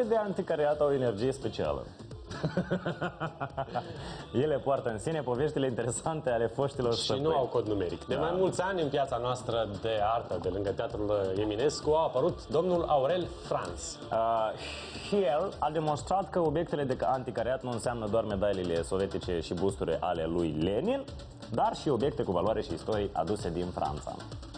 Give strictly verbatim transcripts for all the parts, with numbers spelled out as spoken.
Obiectele de anticariat au o energie specială. Ele poartă în sine poveștile interesante ale foștilor și stăpâni. nu au cod numeric. De Da. mai mulți ani, în piața noastră de artă, de lângă Teatrul Eminescu, a apărut domnul Aurel Franz. Uh, el a demonstrat că obiectele de anticariat nu înseamnă doar medaliile sovietice și busturi ale lui Lenin, dar și obiecte cu valoare și istorie aduse din Franța.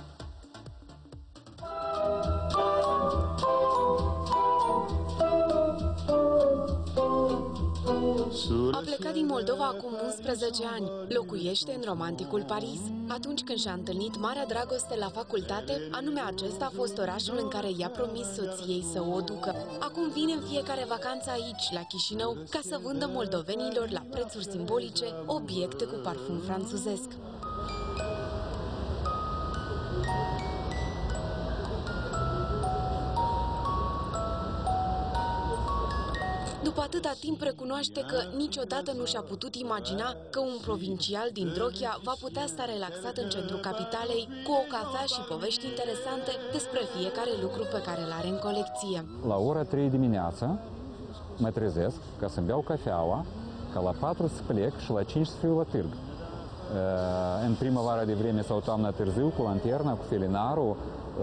A plecat din Moldova acum unsprezece ani. Locuiește în romanticul Paris. Atunci când și-a întâlnit marea dragoste la facultate, anume acesta a fost orașul în care i-a promis soției să o ducă. Acum vine în fiecare vacanță aici, la Chișinău, ca să vândă moldovenilor la prețuri simbolice obiecte cu parfum franțuzesc. După atâta timp recunoaște că niciodată nu și-a putut imagina că un provincial din Drochia va putea sta relaxat în centrul capitalei cu o cafea și povești interesante despre fiecare lucru pe care îl are în colecție. La ora trei dimineața mă trezesc ca să-mi beau cafeaua, ca la patru să plec și la cinci să fiu la târg. În primăvara de vreme sau toamna târziu, cu lanterna, cu felinarul,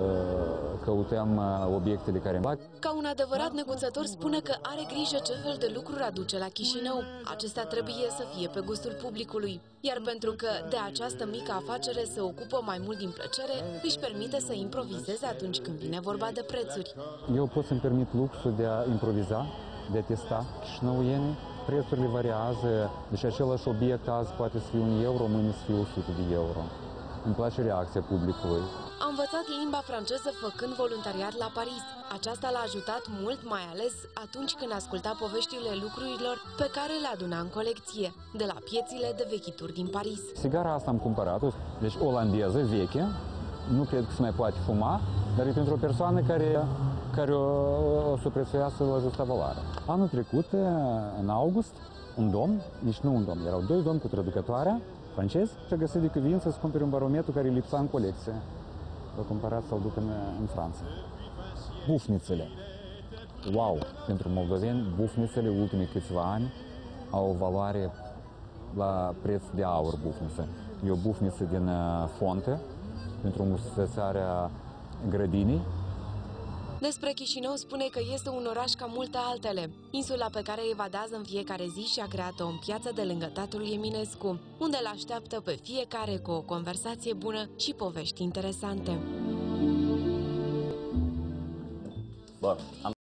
căutăm obiectele care îmi plac. Ca un adevărat neguțător spune că are grijă ce fel de lucruri aduce la Chișinău. Acestea trebuie să fie pe gustul publicului. Iar pentru că de această mică afacere se ocupă mai mult din plăcere, își permite să improvizeze atunci când vine vorba de prețuri. Eu pot să-mi permit luxul de a improviza, de a testa chișinăuienii. Prețurile variază, deci același obiect azi poate să fie un euro, mâine să fie o sută de euro. Îmi place reacția publicului. A învățat limba franceză făcând voluntariat la Paris. Aceasta l-a ajutat mult, mai ales atunci când asculta poveștile lucrurilor pe care le aduna în colecție, de la piețile de vechituri din Paris. Sigara asta am cumpărat-o, deci olandeză, veche, nu cred că se mai poate fuma, dar e pentru o persoană care, care o, o suprețuiască la justa valoare. Anul trecut, în august, un domn, deci nu un domn, erau doi domni cu traducătoarea francezi și a găsit de cuvință să cumpere un barometru care lipsa în colecție. L-a cumpărat să-l duc în, în Franța. Bufnițele. Wow! Pentru moldoveni, bufnițele ultimii câțiva ani au o valoare la preț de aur bufniță. E o bufniță din fontă pentru musățarea grădinii. Despre Chișinău spune că este un oraș ca multe altele. Insula pe care evadează în fiecare zi și-a creat-o în piața de lângă Teatrul Eminescu, unde îl așteaptă pe fiecare cu o conversație bună și povești interesante. Bă, am